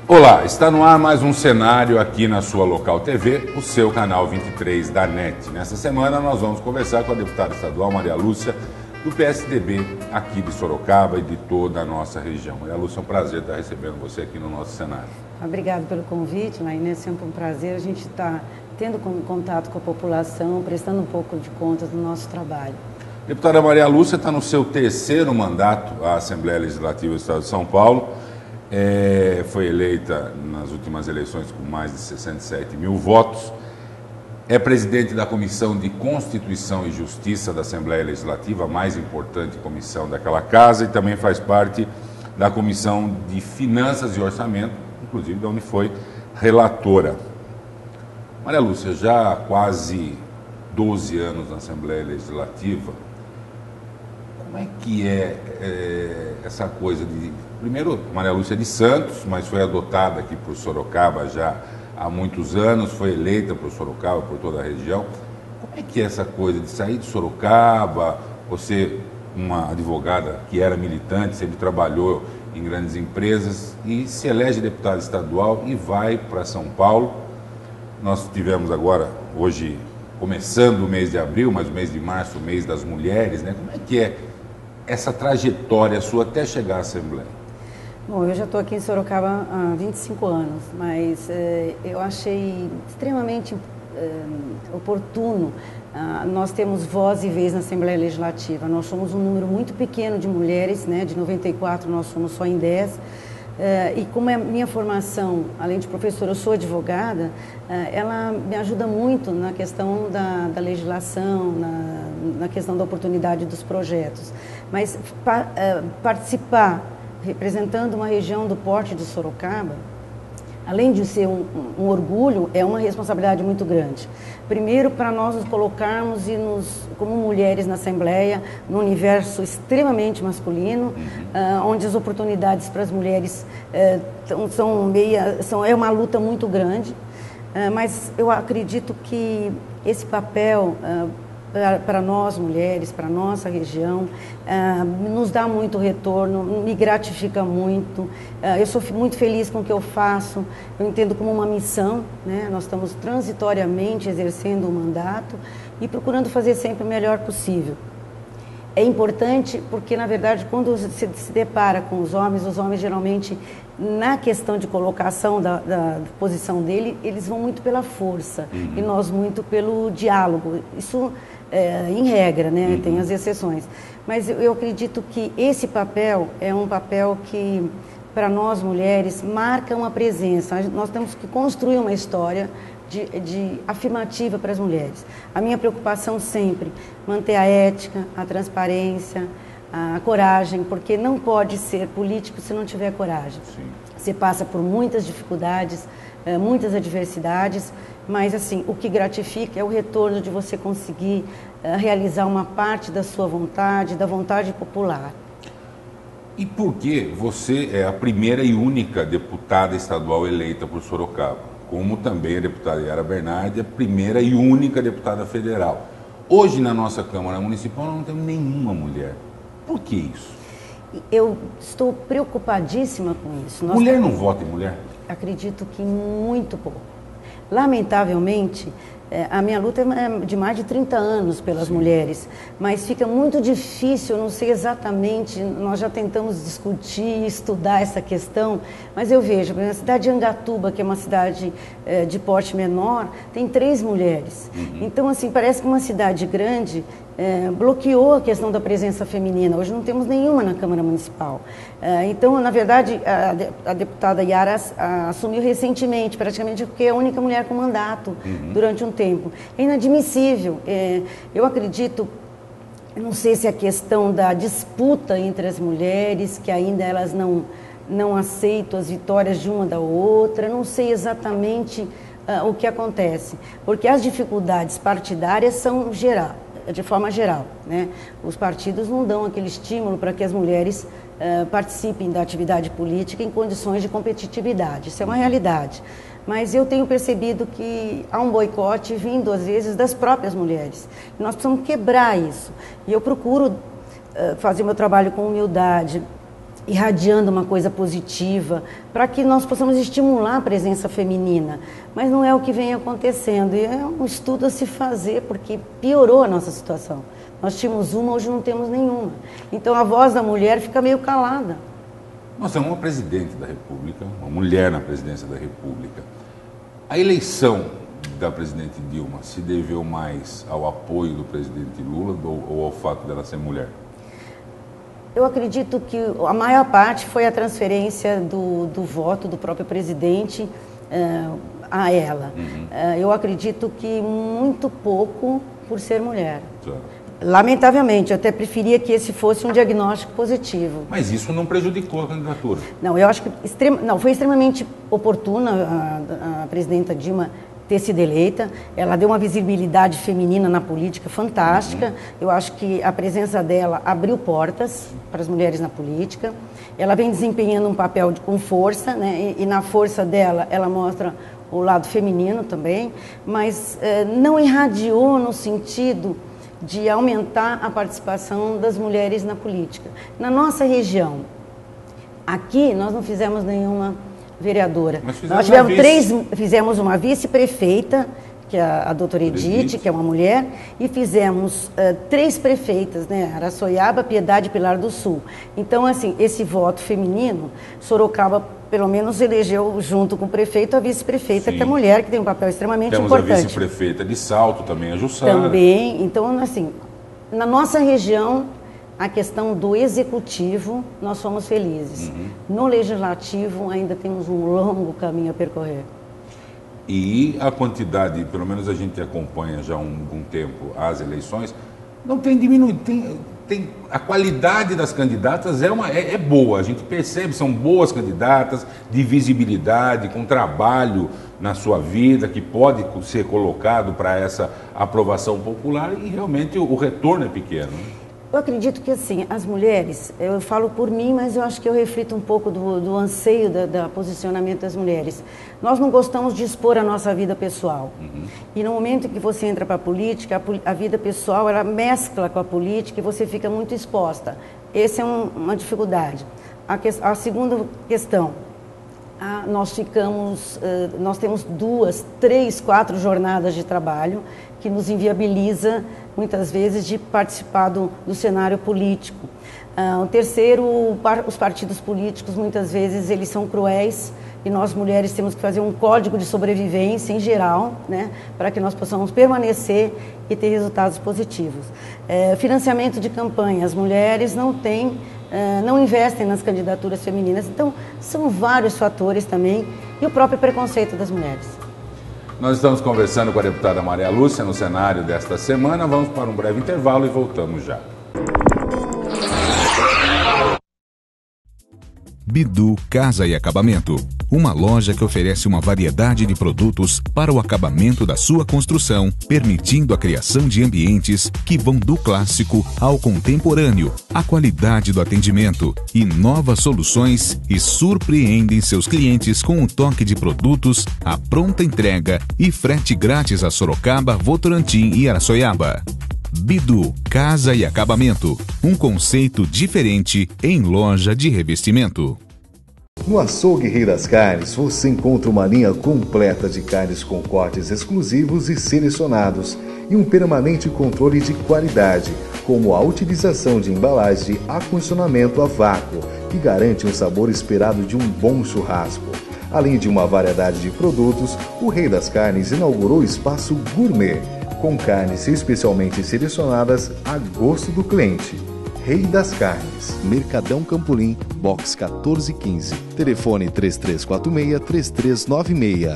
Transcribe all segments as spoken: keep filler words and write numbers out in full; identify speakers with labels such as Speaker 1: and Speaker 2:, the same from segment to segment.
Speaker 1: Olá, está no ar mais um cenário aqui na sua Local T V, o seu canal vinte e três da N E T. Nessa semana nós vamos conversar com a deputada estadual Maria Lúcia, do P S D B aqui de Sorocaba e de toda a nossa região. Maria Lúcia, é um prazer estar recebendo você aqui no nosso cenário.
Speaker 2: Obrigada pelo convite, Laine. É sempre um prazer a gente estar tendo contato com a população, prestando um pouco de contas do nosso trabalho.
Speaker 1: Deputada Maria Lúcia está no seu terceiro mandato à Assembleia Legislativa do Estado de São Paulo. É, foi eleita nas últimas eleições com mais de sessenta e sete mil votos. É presidente da Comissão de Constituição e Justiça da Assembleia Legislativa, a mais importante comissão daquela casa, e também faz parte da Comissão de Finanças e Orçamento, inclusive de onde foi relatora. Maria Lúcia, já há quase doze anos na Assembleia Legislativa, como é que é, é essa coisa de... Primeiro, Maria Lúcia é de Santos, mas foi adotada aqui por Sorocaba já há muitos anos, foi eleita por Sorocaba, por toda a região. Como é que é essa coisa de sair de Sorocaba, você, uma advogada que era militante, sempre trabalhou em grandes empresas, e se elege deputada estadual e vai para São Paulo? Nós tivemos agora, hoje, começando o mês de abril, mas o mês de março, o mês das mulheres, né? Como é que é essa trajetória sua até chegar à Assembleia?
Speaker 2: Bom, eu já estou aqui em Sorocaba há vinte e cinco anos, mas eh, eu achei extremamente eh, oportuno. Ah, nós temos voz e vez na Assembleia Legislativa. Nós somos um número muito pequeno de mulheres, né? De noventa e quatro nós somos só em dez. Eh, e como é a minha formação, além de professora, eu sou advogada, eh, ela me ajuda muito na questão da, da legislação, na, na questão da oportunidade dos projetos. Mas pa, eh, participar representando uma região do porte de Sorocaba, além de ser um, um orgulho, é uma responsabilidade muito grande. Primeiro, para nós nos colocarmos e nos, como mulheres na Assembleia, num universo extremamente masculino, uhum. uh, onde as oportunidades para as mulheres uh, são meia, são, é uma luta muito grande, uh, mas eu acredito que esse papel uh, para nós mulheres, para a nossa região, uh, nos dá muito retorno, me gratifica muito. Uh, eu sou muito feliz com o que eu faço, eu entendo como uma missão, né? Nós estamos transitoriamente exercendo o mandato e procurando fazer sempre o melhor possível. É importante porque, na verdade, quando você se depara com os homens, os homens geralmente, na questão de colocação da, da posição dele, eles vão muito pela força, uhum. e nós muito pelo diálogo. Isso é, em regra, né? Uhum. Tem as exceções. Mas eu, eu acredito que esse papel é um papel que, para nós mulheres, marca uma presença. Nós temos que construir uma história de, de afirmativa para as mulheres. A minha preocupação sempre, manter a ética, a transparência, a coragem, porque não pode ser político se não tiver coragem. Sim. Você passa por muitas dificuldades, muitas adversidades, mas assim, o que gratifica é o retorno de você conseguir uh, realizar uma parte da sua vontade, da vontade popular.
Speaker 1: E por que você é a primeira e única deputada estadual eleita por Sorocaba? Como também a deputada Yara Bernardi, a primeira e única deputada federal. Hoje na nossa Câmara Municipal não temos nenhuma mulher. Por que isso?
Speaker 2: Eu estou preocupadíssima com isso. Nós
Speaker 1: mulher não vota em mulher?
Speaker 2: Acredito que muito pouco. Lamentavelmente, a minha luta é de mais de trinta anos pelas Sim. mulheres, mas fica muito difícil, eu não sei exatamente, nós já tentamos discutir, estudar essa questão, mas eu vejo, na cidade de Angatuba, que é uma cidade eh, de porte menor, tem três mulheres. Uhum. Então, assim, parece que uma cidade grande eh, bloqueou a questão da presença feminina. Hoje não temos nenhuma na Câmara Municipal. Eh, então, na verdade, a, a deputada Yara assumiu recentemente, praticamente porque é a única mulher com mandato uhum. durante um tempo. É inadmissível. É, eu acredito, não sei se a questão da disputa entre as mulheres, que ainda elas não, não aceitam as vitórias de uma da outra, não sei exatamente uh, o que acontece, porque as dificuldades partidárias são geral, de forma geral, né? Os partidos não dão aquele estímulo para que as mulheres uh, participem da atividade política em condições de competitividade, isso é uma realidade. Mas eu tenho percebido que há um boicote vindo, às vezes, das próprias mulheres. Nós precisamos quebrar isso. E eu procuro uh, fazer meu trabalho com humildade, irradiando uma coisa positiva, para que nós possamos estimular a presença feminina. Mas não é o que vem acontecendo, e é um estudo a se fazer, porque piorou a nossa situação. Nós tínhamos uma, hoje não temos nenhuma. Então a voz da mulher fica meio calada.
Speaker 1: Nós temos uma presidente da República, uma mulher na presidência da República. A eleição da presidente Dilma se deveu mais ao apoio do presidente Lula ou, ou ao fato dela ser mulher?
Speaker 2: Eu acredito que a maior parte foi a transferência do, do voto do próprio presidente uh, a ela. Uhum. Uh, eu acredito que muito pouco por ser mulher. Claro. Lamentavelmente, eu até preferia que esse fosse um diagnóstico positivo.
Speaker 1: Mas isso não prejudicou a candidatura?
Speaker 2: Não, eu acho que extrema, não, foi extremamente oportuna a, a presidenta Dilma ter sido eleita. Ela deu uma visibilidade feminina na política fantástica. Uhum. Eu acho que a presença dela abriu portas para as mulheres na política. Ela vem desempenhando um papel de, com força, né? e, e na força dela ela mostra o lado feminino também, mas eh, não irradiou no sentido de aumentar a participação das mulheres na política. Na nossa região, aqui nós não fizemos nenhuma vereadora. Nós tivemos três, fizemos uma vice-prefeita, que é a, a doutora Edith, que é uma mulher, e fizemos uh, três prefeitas, né? Araçoiaba, Piedade e Pilar do Sul. Então, assim, esse voto feminino, Sorocaba, pelo menos, elegeu junto com o prefeito a vice-prefeita, que é mulher, que tem um papel extremamente
Speaker 1: Temos
Speaker 2: importante.
Speaker 1: Temos a vice-prefeita de Salto, também a Jussara.
Speaker 2: Também. Então, assim, na nossa região, a questão do executivo, nós somos felizes. Uhum. No legislativo, ainda temos um longo caminho a percorrer.
Speaker 1: E a quantidade, pelo menos a gente acompanha já há um, um tempo as eleições, não tem diminuído. Tem, tem, a qualidade das candidatas é, uma, é, é boa, a gente percebe, são boas candidatas, de visibilidade, com trabalho na sua vida, que pode ser colocado para essa aprovação popular, e realmente o, o retorno é pequeno.
Speaker 2: Eu acredito que, assim, as mulheres, eu falo por mim, mas eu acho que eu reflito um pouco do, do anseio da, da posicionamento das mulheres. Nós não gostamos de expor a nossa vida pessoal. Uhum. E no momento que você entra para a política, a, a vida pessoal, ela mescla com a política e você fica muito exposta. Essa é um, uma dificuldade. A, que, a segunda questão, a, nós ficamos, uh, nós temos duas, três, quatro jornadas de trabalho que nos inviabiliza, muitas vezes, de participar do, do cenário político. Uh, o terceiro, par, os partidos políticos, muitas vezes, eles são cruéis, e nós, mulheres, temos que fazer um código de sobrevivência, em geral, né, para que nós possamos permanecer e ter resultados positivos. Uh, financiamento de campanha, as mulheres não têm, uh, não investem nas candidaturas femininas, então, são vários fatores também, e o próprio preconceito das mulheres.
Speaker 1: Nós estamos conversando com a deputada Maria Lúcia no cenário desta semana. Vamos para um breve intervalo e voltamos já.
Speaker 3: Bidu Casa e Acabamento, uma loja que oferece uma variedade de produtos para o acabamento da sua construção, permitindo a criação de ambientes que vão do clássico ao contemporâneo, a qualidade do atendimento e novas soluções, e surpreendem seus clientes com um toque de produtos, a pronta entrega e frete grátis a Sorocaba, Votorantim e Araçoiaba. Bidu Casa e Acabamento, um conceito diferente em loja de revestimento.
Speaker 4: No Açougue Rei das Carnes, você encontra uma linha completa de carnes com cortes exclusivos e selecionados e um permanente controle de qualidade, como a utilização de embalagem de acondicionamento a vácuo, que garante um sabor esperado de um bom churrasco. Além de uma variedade de produtos, o Rei das Carnes inaugurou o espaço gourmet, com carnes especialmente selecionadas a gosto do cliente. Rei das Carnes, Mercadão Campolim, box quatorze quinze, telefone três três quatro seis, três três nove seis.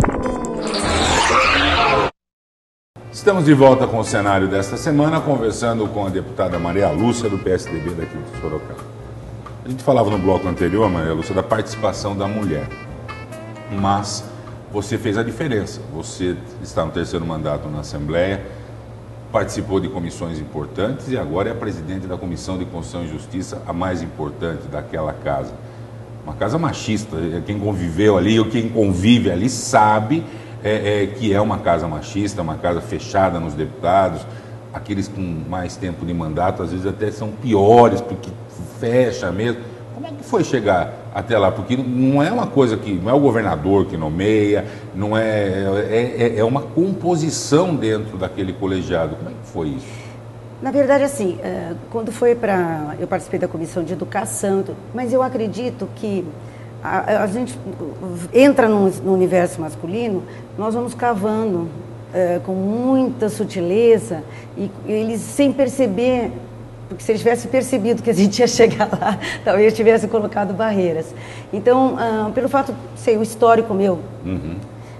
Speaker 1: Estamos de volta com o cenário desta semana, conversando com a deputada Maria Lúcia, do P S D B daqui de Sorocaba. A gente falava no bloco anterior, Maria Lúcia, da participação da mulher, mas você fez a diferença. Você está no terceiro mandato na Assembleia, participou de comissões importantes e agora é a presidente da Comissão de Constituição e Justiça, a mais importante daquela casa. Uma casa machista. Quem conviveu ali ou quem convive ali sabe é, é, que é uma casa machista, uma casa fechada nos deputados. Aqueles com mais tempo de mandato às vezes até são piores, porque fecha mesmo. Como é que foi chegar até lá? Porque não é uma coisa que, não é o governador que nomeia, não é, é, é uma composição dentro daquele colegiado. Como é que foi isso?
Speaker 2: Na verdade, assim, quando foi para... Eu participei da comissão de educação, mas eu acredito que a, a gente entra no, no universo masculino, nós vamos cavando é, com muita sutileza e eles sem perceber, porque se eles tivessem percebido que a gente ia chegar lá, talvez tivessem colocado barreiras. Então, ah, pelo fato, sei, o histórico meu, uhum.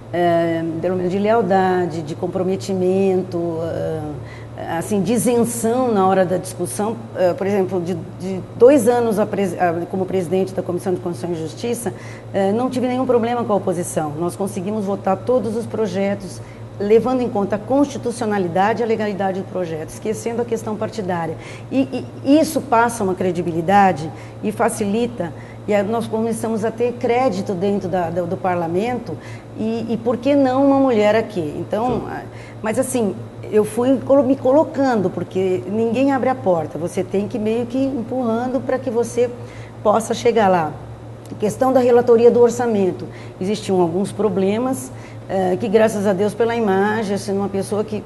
Speaker 2: é, pelo menos de lealdade, de comprometimento, ah, assim, de isenção na hora da discussão, uh, por exemplo, de, de dois anos a pres, a, como presidente da Comissão de Constituição e Justiça, uh, não tive nenhum problema com a oposição. Nós conseguimos votar todos os projetos, levando em conta a constitucionalidade e a legalidade do projeto, esquecendo a questão partidária. E, e isso passa uma credibilidade e facilita, e nós começamos a ter crédito dentro da, do, do parlamento, e, e por que não uma mulher aqui? Então, mas assim, eu fui me colocando, porque ninguém abre a porta, você tem que meio que empurrando para que você possa chegar lá. A questão da relatoria do orçamento, existiam alguns problemas, é, que graças a Deus pela imagem, sendo uma pessoa que,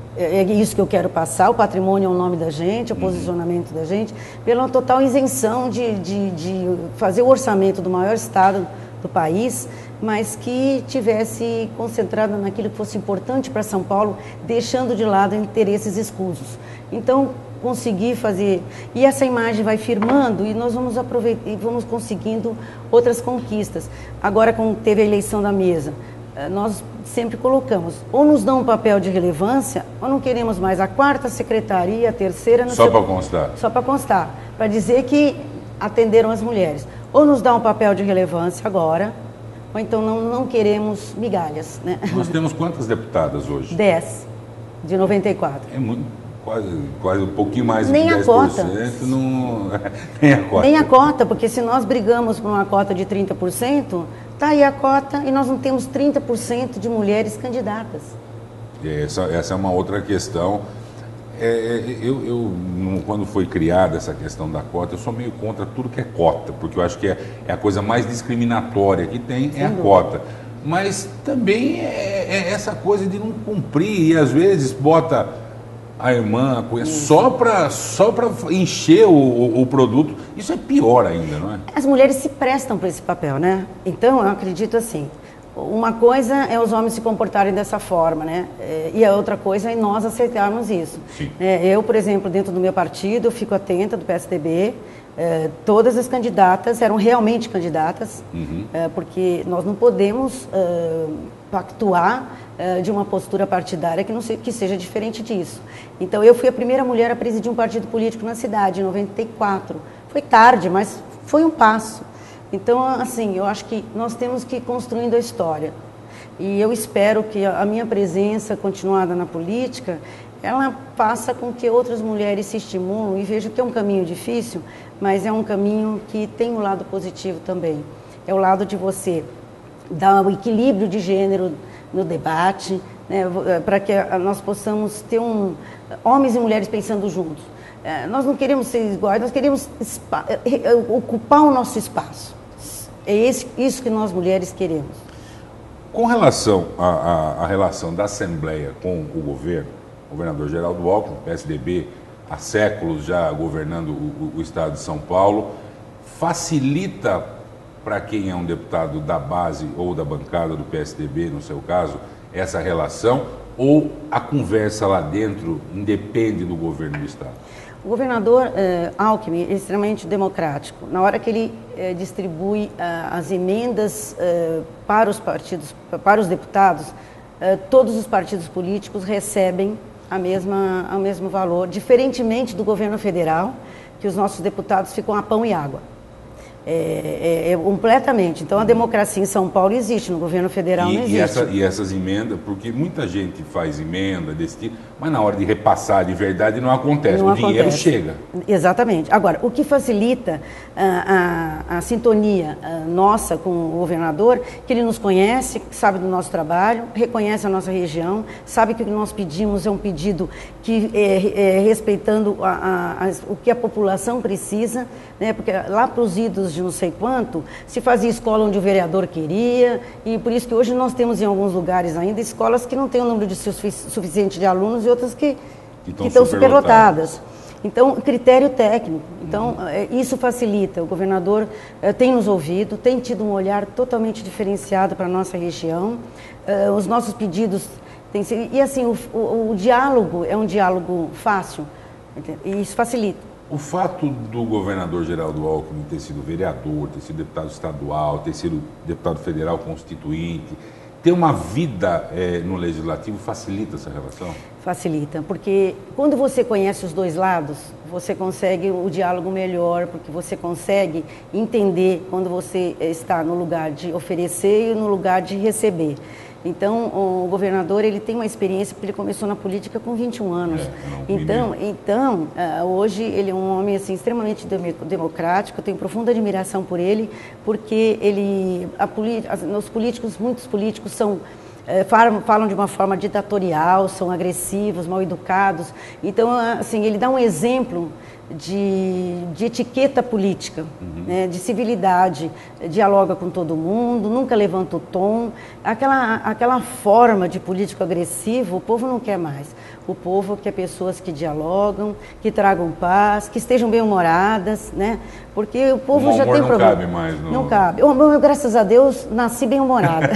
Speaker 2: é isso que eu quero passar, o patrimônio é o nome da gente, o posicionamento da gente, pela total isenção de, de, de fazer o orçamento do maior estado do país, mas que tivesse concentrado naquilo que fosse importante para São Paulo, deixando de lado interesses escusos. Então, consegui fazer, e essa imagem vai firmando e nós vamos aproveitar e vamos conseguindo outras conquistas. Agora, como teve a eleição da mesa, nós sempre colocamos, ou nos dão um papel de relevância, ou não queremos mais a quarta secretaria, a terceira... No
Speaker 1: só
Speaker 2: seu...
Speaker 1: para constar.
Speaker 2: Só para constar, para dizer que atenderam as mulheres. Ou nos dá um papel de relevância agora, ou então não, não queremos migalhas. Né?
Speaker 1: Nós temos quantas deputadas hoje?
Speaker 2: dez, de noventa e quatro.
Speaker 1: É muito, quase, quase um pouquinho mais
Speaker 2: Nem
Speaker 1: de
Speaker 2: dez por cento.
Speaker 1: A cota. Não, nem a cota.
Speaker 2: Nem a cota, porque se nós brigamos por uma cota de trinta por cento, está aí a cota e nós não temos trinta por cento de mulheres candidatas.
Speaker 1: Essa, essa é uma outra questão. É, eu, eu, quando foi criada essa questão da cota, eu sou meio contra tudo que é cota, porque eu acho que é, é a coisa mais discriminatória que tem, é a cota. Mas também é, é essa coisa de não cumprir, e às vezes bota a irmã só para só para encher o, o, o produto. Isso é pior ainda, não é? As
Speaker 2: mulheres se prestam para esse papel, né? Então, eu acredito assim, uma coisa é os homens se comportarem dessa forma, né? E a outra coisa é nós aceitarmos isso. É, eu, por exemplo, dentro do meu partido, eu fico atenta do P S D B, é, todas as candidatas eram realmente candidatas, uhum. é, porque nós não podemos é, pactuar é, de uma postura partidária que, não se, que seja diferente disso. Então, eu fui a primeira mulher a presidir um partido político na cidade, em noventa e quatro. Foi tarde, mas foi um passo. Então, assim, eu acho que nós temos que ir construindo a história. E eu espero que a minha presença continuada na política, ela faça com que outras mulheres se estimulam e vejam que é um caminho difícil, mas é um caminho que tem um lado positivo também. É o lado de você dar o equilíbrio de gênero no debate, né, para que nós possamos ter um, homens e mulheres pensando juntos. É, nós não queremos ser iguais, nós queremos ocupar o nosso espaço. É esse, isso que nós mulheres queremos.
Speaker 1: Com relação à relação da Assembleia com o governo, o governador Geraldo Alckmin, P S D B, há séculos já governando o, o estado de São Paulo, facilita para quem é um deputado da base ou da bancada do P S D B, no seu caso, essa relação, ou a conversa lá dentro independe do governo do estado?
Speaker 2: O governador eh, Alckmin é extremamente democrático. Na hora que ele eh, distribui ah, as emendas eh, para os partidos, para os deputados, eh, todos os partidos políticos recebem a mesma, o mesmo valor, diferentemente do governo federal, que os nossos deputados ficam a pão e água. É, é, é completamente. Então a democracia em São Paulo existe, no governo federal
Speaker 1: e,
Speaker 2: não existe.
Speaker 1: E, essa, e essas emendas, porque muita gente faz emenda desse tipo, mas na hora de repassar de verdade não acontece,
Speaker 2: não
Speaker 1: o dinheiro
Speaker 2: acontece.
Speaker 1: chega.
Speaker 2: Exatamente. Agora, o que facilita a, a, a sintonia a nossa com o governador, que ele nos conhece, sabe do nosso trabalho, reconhece a nossa região, sabe que o que nós pedimos é um pedido que é, é respeitando a, a, a, o que a população precisa, né? Porque lá para os idos de não sei quanto, se fazia escola onde o vereador queria, e por isso que hoje nós temos em alguns lugares ainda escolas que não têm o número de suficiente de alunos e outras que, que, que estão superlotadas. Então, critério técnico. Então, uhum. isso facilita. O governador uh, tem nos ouvido, tem tido um olhar totalmente diferenciado para a nossa região. Uh, os nossos pedidos têm sido... E assim, o, o, o diálogo é um diálogo fácil, e isso facilita.
Speaker 1: O fato do governador Geraldo Alckmin ter sido vereador, ter sido deputado estadual, ter sido deputado federal constituinte, ter uma vida é, no legislativo facilita essa relação? Facilita,
Speaker 2: porque quando você conhece os dois lados, você consegue o diálogo melhor, porque você consegue entender quando você está no lugar de oferecer e no lugar de receber. Então, o governador, ele tem uma experiência, porque ele começou na política com vinte e um anos. É, então, então, hoje, ele é um homem assim, extremamente democrático, eu tenho profunda admiração por ele, porque ele, a, os políticos, muitos políticos são... Falam, falam de uma forma ditatorial, são agressivos, mal educados. Então, assim, ele dá um exemplo de, de etiqueta política, uhum. né, de civilidade, dialoga com todo mundo, nunca levanta o tom. Aquela, aquela forma de político agressivo, o povo não quer mais. O povo quer pessoas que dialogam, que tragam paz, que estejam bem-humoradas, né? Porque o povo o já tem
Speaker 1: não
Speaker 2: problema.
Speaker 1: Não cabe mais. No...
Speaker 2: Não cabe. Eu, eu, graças a Deus, nasci bem-humorada.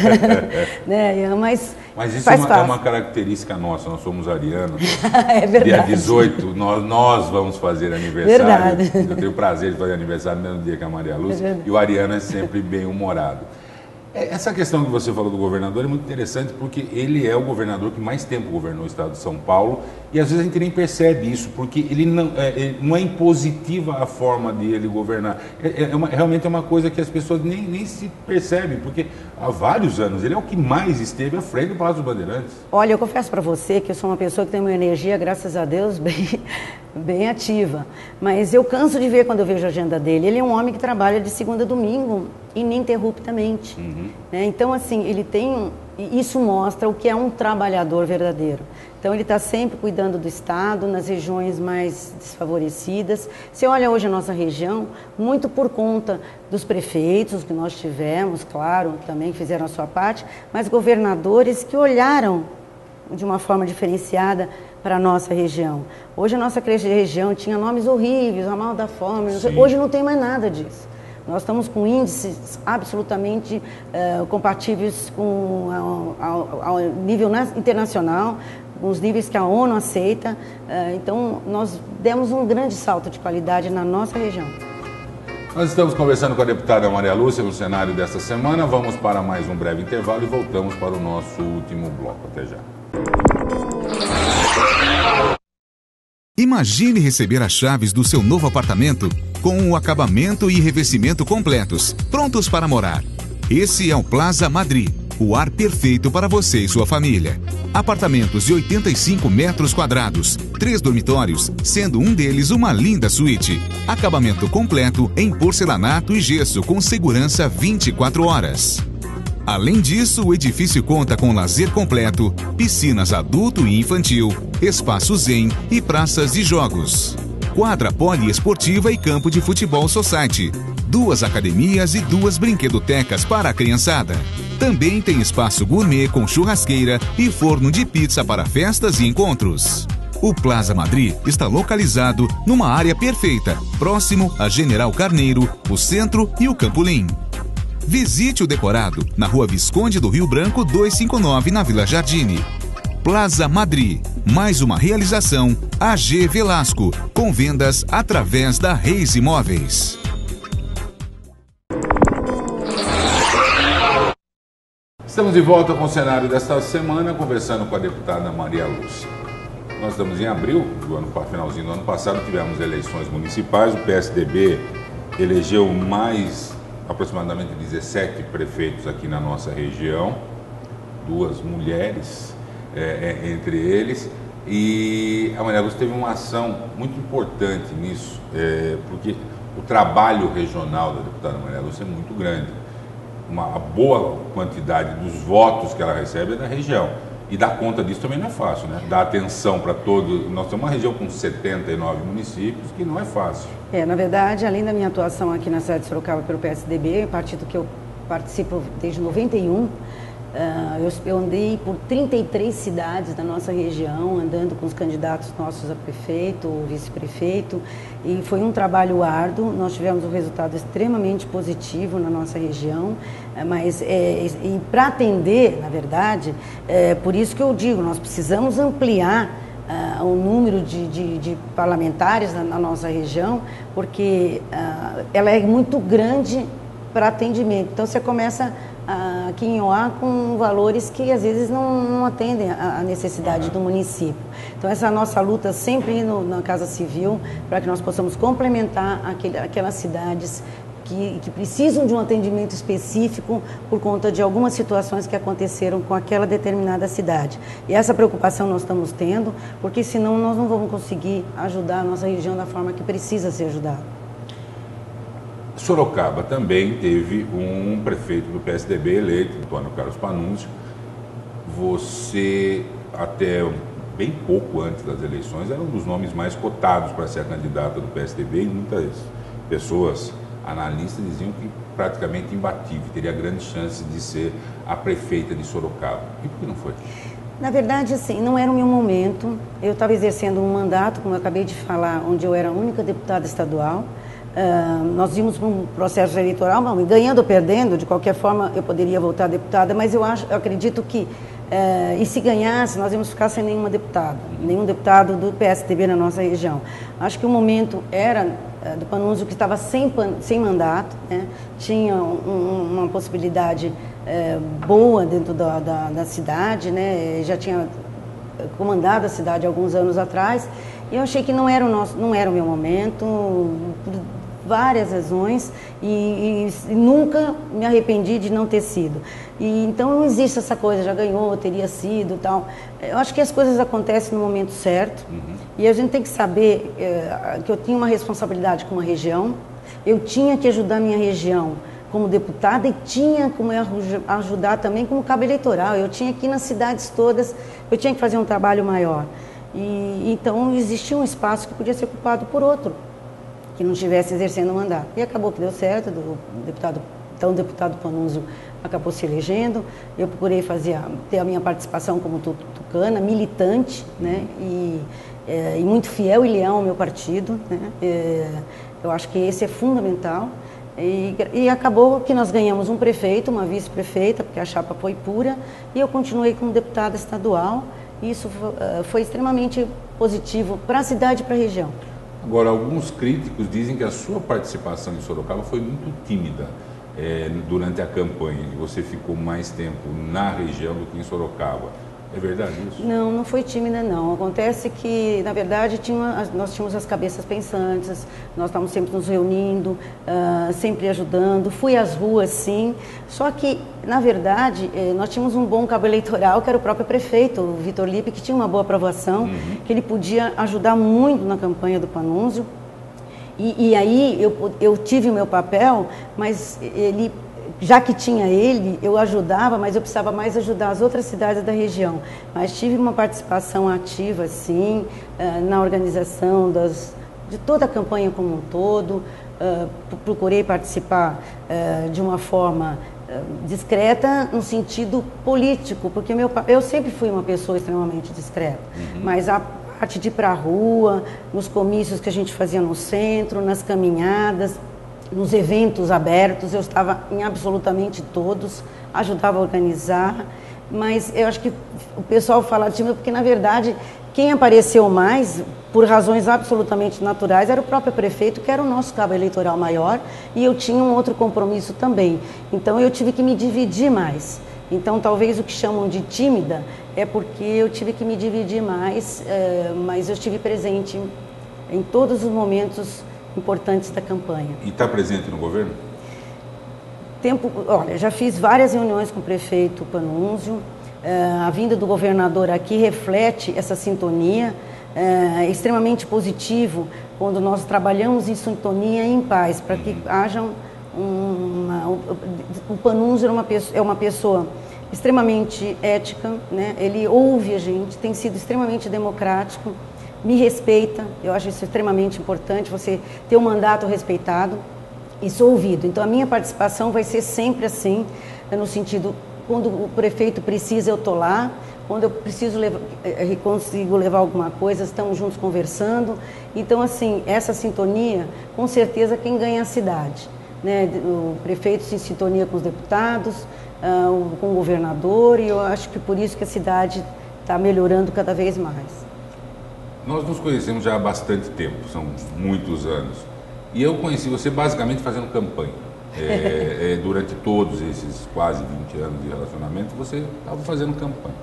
Speaker 2: né? Mas,
Speaker 1: Mas isso
Speaker 2: faz
Speaker 1: é, uma, é uma característica nossa, nós somos arianos.
Speaker 2: É verdade.
Speaker 1: Dia dezoito, nós, nós vamos fazer aniversário. Verdade. Eu tenho o prazer de fazer aniversário no mesmo dia que a Maria Lúcia. É e o ariano é sempre bem-humorado. Essa questão que você falou do governador é muito interessante, porque ele é o governador que mais tempo governou o estado de São Paulo, e às vezes a gente nem percebe isso, porque ele não é, ele não é impositiva a forma de ele governar. É, é uma, realmente é uma coisa que as pessoas nem, nem se percebem, porque há vários anos ele é o que mais esteve à frente do Palácio dos Bandeirantes.
Speaker 2: Olha, eu confesso para você que eu sou uma pessoa que tem uma energia, graças a Deus, bem, bem ativa, mas eu canso de ver quando eu vejo a agenda dele. Ele é um homem que trabalha de segunda a domingo, ininterruptamente. Uhum. Né? Então, assim, ele tem... Isso mostra o que é um trabalhador verdadeiro. Então, ele está sempre cuidando do Estado, nas regiões mais desfavorecidas. Você olha hoje a nossa região, muito por conta dos prefeitos que nós tivemos, claro, também fizeram a sua parte, mas governadores que olharam de uma forma diferenciada para a nossa região. Hoje a nossa região tinha nomes horríveis, a mal da fome, hoje não tem mais nada disso. Nós estamos com índices absolutamente uh, compatíveis com, ao, ao, ao nível internacional, com os níveis que a ONU aceita. Uh, então, nós demos um grande salto de qualidade na nossa região.
Speaker 1: Nós estamos conversando com a deputada Maria Lúcia no cenário desta semana. Vamos para mais um breve intervalo e voltamos para o nosso último bloco. Até já.
Speaker 3: Imagine receber as chaves do seu novo apartamento com o acabamento e revestimento completos, prontos para morar. Esse é o Plaza Madrid, o ar perfeito para você e sua família. Apartamentos de oitenta e cinco metros quadrados, três dormitórios, sendo um deles uma linda suíte. Acabamento completo em porcelanato e gesso com segurança vinte e quatro horas. Além disso, o edifício conta com lazer completo, piscinas adulto e infantil, espaço zen e praças de jogos. Quadra poliesportiva e campo de futebol society. Duas academias e duas brinquedotecas para a criançada. Também tem espaço gourmet com churrasqueira e forno de pizza para festas e encontros. O Plaza Madrid está localizado numa área perfeita, próximo a General Carneiro, o centro e o Campolim. Visite o decorado na Rua Visconde do Rio Branco duzentos e cinquenta e nove, na Vila Jardine. Plaza Madrid, mais uma realização A G Velasco, com vendas através da Reis Imóveis.
Speaker 1: Estamos de volta com o cenário desta semana, conversando com a deputada Maria Lúcia. Nós estamos em abril, do ano, finalzinho do ano passado, tivemos eleições municipais, o P S D B elegeu mais, aproximadamente dezessete prefeitos aqui na nossa região, duas mulheres é, é, entre eles, e a Maria Lúcia teve uma ação muito importante nisso, é, porque o trabalho regional da deputada Maria Lúcia é muito grande. Uma boa quantidade dos votos que ela recebe é da região. E dar conta disso também não é fácil, né? Dar atenção para todo... Nós temos uma região com setenta e nove municípios que não é fácil.
Speaker 2: É, na verdade, além da minha atuação aqui na cidade de Sorocaba pelo P S D B, partido que eu participo desde noventa e um, Uh, eu, eu andei por trinta e três cidades da nossa região, andando com os candidatos nossos a prefeito, vice-prefeito, e foi um trabalho árduo. Nós tivemos um resultado extremamente positivo na nossa região, uh, mas é, e para atender, na verdade, é por isso que eu digo, nós precisamos ampliar uh, o número de, de, de parlamentares na, na nossa região, porque uh, ela é muito grande para atendimento. Então você começa aqui em Oá com valores que às vezes não, não atendem à necessidade do município. Então essa é a nossa luta sempre no, na Casa Civil, para que nós possamos complementar aquele, aquelas cidades que, que precisam de um atendimento específico por conta de algumas situações que aconteceram com aquela determinada cidade. E essa preocupação nós estamos tendo, porque senão nós não vamos conseguir ajudar a nossa região da forma que precisa ser ajudada.
Speaker 1: Sorocaba também teve um prefeito do P S D B eleito, Antônio Carlos Panunzio. Você, até bem pouco antes das eleições, era um dos nomes mais cotados para ser a candidata do P S D B, e muitas pessoas, analistas, diziam que praticamente imbatível, teria grande chance de ser a prefeita de Sorocaba. E por que não foi?
Speaker 2: Na verdade, assim, não era o meu momento. Eu estava exercendo um mandato, como eu acabei de falar, onde eu era a única deputada estadual. Uh, nós vimos para um processo eleitoral, bom, ganhando ou perdendo, de qualquer forma eu poderia voltar deputada, mas eu, acho, eu acredito que, uh, e se ganhasse, nós íamos ficar sem nenhuma deputada, nenhum deputado do P S D B na nossa região. Acho que o momento era uh, do Panunzio, que estava sem, sem mandato, né? Tinha um, uma possibilidade uh, boa dentro da, da, da cidade, né? Já tinha comandado a cidade alguns anos atrás, e eu achei que não era o, nosso, não era o meu momento, por várias razões, e, e, e nunca me arrependi de não ter sido. E, então não existe essa coisa, já ganhou, teria sido, tal. Eu acho que as coisas acontecem no momento certo, uhum. E a gente tem que saber é, que eu tinha uma responsabilidade com uma região, eu tinha que ajudar a minha região como deputada e tinha como ajudar também como cabo eleitoral. Eu tinha que ir nas cidades todas, eu tinha que fazer um trabalho maior. E, então existia um espaço que podia ser ocupado por outro, que não estivesse exercendo o mandato. E acabou que deu certo, o deputado, então o deputado Panunzio acabou se elegendo. Eu procurei fazer a, ter a minha participação como tucana, militante, né? E, é, e muito fiel e leal ao meu partido, né? É, eu acho que esse é fundamental. E, e acabou que nós ganhamos um prefeito, uma vice-prefeita, porque a chapa foi pura, e eu continuei como deputada estadual. E isso uh, foi extremamente positivo para a cidade e para a região.
Speaker 1: Agora, alguns críticos dizem que a sua participação em Sorocaba foi muito tímida é, durante a campanha, e você ficou mais tempo na região do que em Sorocaba. É verdade isso?
Speaker 2: Não, não foi tímida não. Acontece que, na verdade, tinha, nós tínhamos as cabeças pensantes, nós estávamos sempre nos reunindo, uh, sempre ajudando. Fui às ruas, sim. Só que, na verdade, eh, nós tínhamos um bom cabo eleitoral, que era o próprio prefeito, o Vitor Lippe, que tinha uma boa aprovação, uhum. que ele podia ajudar muito na campanha do Panunzio. E, e aí eu, eu tive o meu papel, mas ele... Já que tinha ele, eu ajudava, mas eu precisava mais ajudar as outras cidades da região. Mas tive uma participação ativa, sim, na organização das, de toda a campanha como um todo. Procurei participar de uma forma discreta no sentido político, porque meu, eu sempre fui uma pessoa extremamente discreta. Uhum. Mas a parte de ir para a rua, nos comícios que a gente fazia no centro, nas caminhadas, nos eventos abertos, eu estava em absolutamente todos, ajudava a organizar, mas eu acho que o pessoal fala tímido porque, na verdade, quem apareceu mais, por razões absolutamente naturais, era o próprio prefeito, que era o nosso cabo eleitoral maior, e eu tinha um outro compromisso também. Então, eu tive que me dividir mais. Então, talvez o que chamam de tímida é porque eu tive que me dividir mais, é, mas eu estive presente em todos os momentos importantes da campanha.
Speaker 1: E está presente no governo?
Speaker 2: Tempo, olha, já fiz várias reuniões com o prefeito Panunzio. Uh, a vinda do governador aqui reflete essa sintonia. Uh, é extremamente positivo quando nós trabalhamos em sintonia e em paz, para que haja uma... O, o Panunzio é uma pessoa, é uma pessoa extremamente ética, né? Ele ouve a gente, tem sido extremamente democrático, me respeita. Eu acho isso extremamente importante, você ter um mandato respeitado e sou ouvido. Então a minha participação vai ser sempre assim, no sentido, quando o prefeito precisa eu estou lá, quando eu preciso levar, consigo levar alguma coisa, estamos juntos conversando. Então assim, essa sintonia, com certeza quem ganha a cidade, né? O prefeito se sintonia com os deputados, uh, com o governador, e eu acho que por isso que a cidade está melhorando cada vez mais.
Speaker 1: Nós nos conhecemos já há bastante tempo, são muitos anos. E eu conheci você basicamente fazendo campanha. É, é, durante todos esses quase vinte anos de relacionamento, você estava fazendo campanha.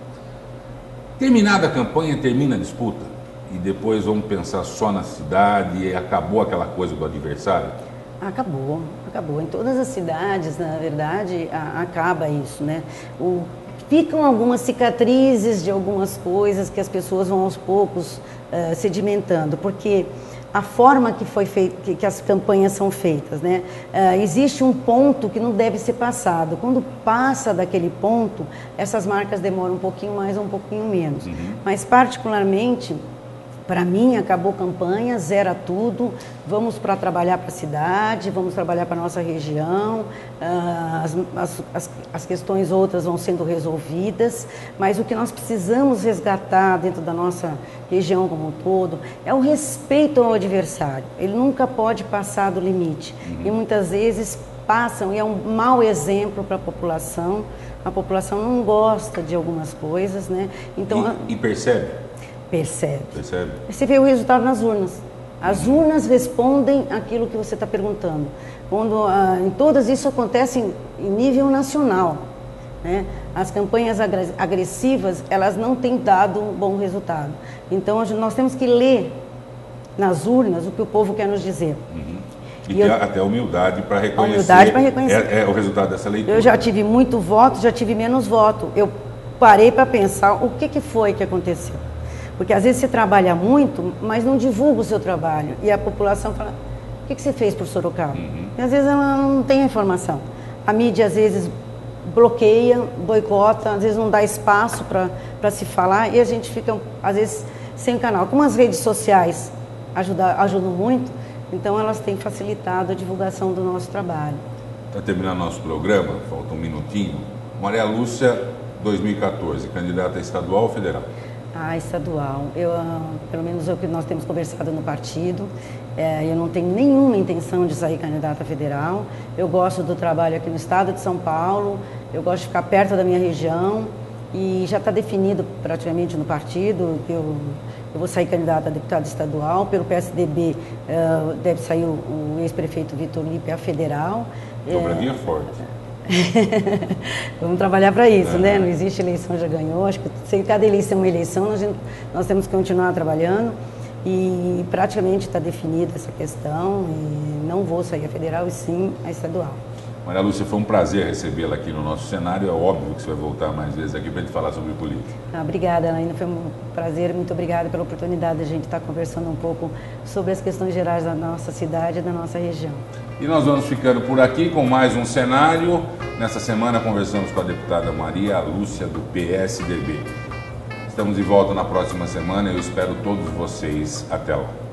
Speaker 1: Terminada a campanha, termina a disputa? E depois vamos pensar só na cidade e acabou aquela coisa do adversário?
Speaker 2: Acabou, acabou. Em todas as cidades, na verdade, a, acaba isso, né? O, ficam algumas cicatrizes de algumas coisas que as pessoas vão aos poucos uh, sedimentando, porque a forma que foi feita, que, que as campanhas são feitas, né? Uh, existe um ponto que não deve ser passado. Quando passa daquele ponto, essas marcas demoram um pouquinho mais ou um pouquinho menos. Uhum. Mas particularmente, para mim, acabou campanha, zera tudo, vamos para trabalhar para a cidade, vamos trabalhar para a nossa região, as, as, as, as questões outras vão sendo resolvidas, mas o que nós precisamos resgatar dentro da nossa região como um todo é o respeito ao adversário. Ele nunca pode passar do limite, uhum. E muitas vezes passam, e é um mau exemplo para a população. A população não gosta de algumas coisas, né? Então,
Speaker 1: e, e percebe?
Speaker 2: Percebe.
Speaker 1: Percebe.
Speaker 2: Você vê o resultado nas urnas. As urnas respondem aquilo que você está perguntando. Quando, ah, em todas isso acontece em, em nível nacional, né? As campanhas agressivas, elas não têm dado um bom resultado. Então, nós temos que ler nas urnas o que o povo quer nos dizer.
Speaker 1: Uhum. E, e ter eu, até humildade para reconhecer,
Speaker 2: humildade para reconhecer.
Speaker 1: É, é o resultado dessa leitura.
Speaker 2: Eu já tive muito voto, já tive menos voto. Eu parei para pensar o que, que foi que aconteceu. Porque às vezes você trabalha muito, mas não divulga o seu trabalho. E a população fala, o que, que você fez por Sorocaba? Uhum. E às vezes ela não tem a informação. A mídia às vezes bloqueia, boicota, às vezes não dá espaço para se falar e a gente fica, às vezes, sem canal. Como as redes sociais ajudam, ajudam muito, então elas têm facilitado a divulgação do nosso trabalho.
Speaker 1: Para terminar nosso programa, falta um minutinho. Maria Lúcia, dois mil e quatorze, candidata estadual ou federal?
Speaker 2: Ah, estadual. Eu, pelo menos é o que nós temos conversado no partido. É, eu não tenho nenhuma intenção de sair candidata federal. Eu gosto do trabalho aqui no estado de São Paulo. Eu gosto de ficar perto da minha região. E já está definido praticamente no partido que eu, eu vou sair candidata a deputada estadual. Pelo P S D B uh, deve sair o, o ex-prefeito Vitor Lippe a federal.
Speaker 1: Dobradinha é forte.
Speaker 2: Vamos trabalhar para isso, é. né? Não existe eleição, já ganhou. Acho que cada eleição é uma eleição, nós, nós temos que continuar trabalhando e praticamente está definida essa questão e não vou sair a federal e sim a estadual.
Speaker 1: Maria Lúcia, foi um prazer recebê-la aqui no nosso cenário. É óbvio que você vai voltar mais vezes aqui para a gente falar sobre política.
Speaker 2: Ah, obrigada, Anaína. Foi um prazer. Muito obrigada pela oportunidade de a gente estar conversando um pouco sobre as questões gerais da nossa cidade e da nossa região.
Speaker 1: E nós vamos ficando por aqui com mais um cenário. Nessa semana conversamos com a deputada Maria Lúcia do P S D B. Estamos de volta na próxima semana e eu espero todos vocês. Até lá.